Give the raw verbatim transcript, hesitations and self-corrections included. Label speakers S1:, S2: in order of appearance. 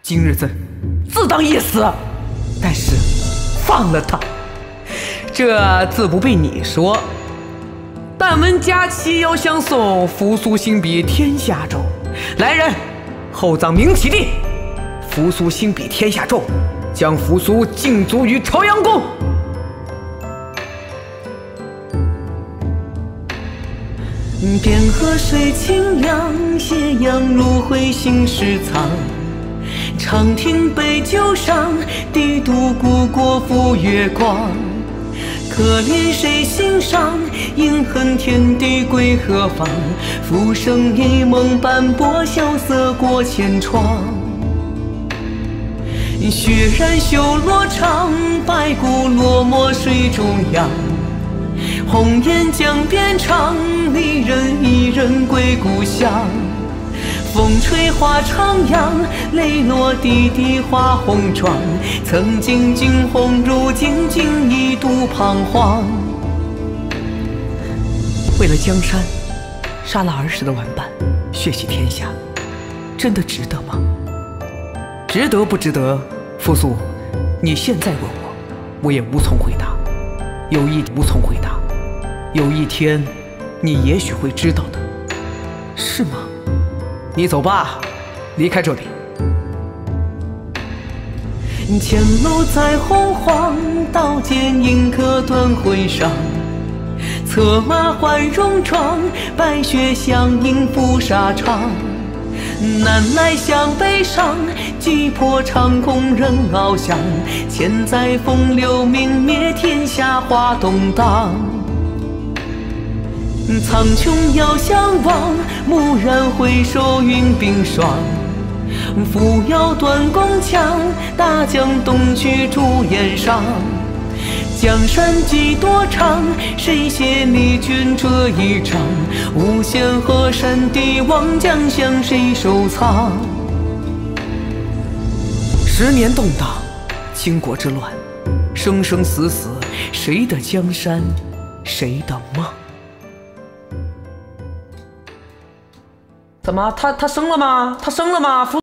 S1: 今日朕自当一死，但是放了他，这自不必你说。但闻佳期要相送，扶苏兴比天下重。来人，厚葬明启帝，扶苏兴比天下重，将扶苏敬卒于朝阳宫。
S2: 汴河水清凉，斜阳入会新时藏。长亭杯酒上，帝都故国赴月光。可怜谁心上，饮恨天地归何方？浮生一梦斑驳，萧瑟过千窗。血染修罗场，白骨落寞水中央。红颜将边唱，离人一人归故乡。风吹花徜徉，泪落滴滴花红妆。曾经惊鸿，如今竟一度彷徨。
S1: 为了江山，杀了儿时的玩伴，血洗天下，真的值得吗？值得不值得？扶苏，你现在问我，我也无从回答。有一无从回答，有一天，你也许会知道的，是吗？你走吧，离开这里。
S2: 前路再洪荒，刀剑影刻断魂伤。策马换戎装，白雪相迎赴沙场。南来向北上，击破长空人翱翔。千载风流泯灭，天下花动荡。苍穹遥相望，蓦然回首云鬓霜。扶摇断弓枪，大江东去朱颜上。江山几多长，谁写离君这一章？无限河山帝王，将相谁收藏？
S1: 十年动荡，倾国之乱，生生死死，谁的江山，谁的梦？怎么，他他生了吗？他生了吗？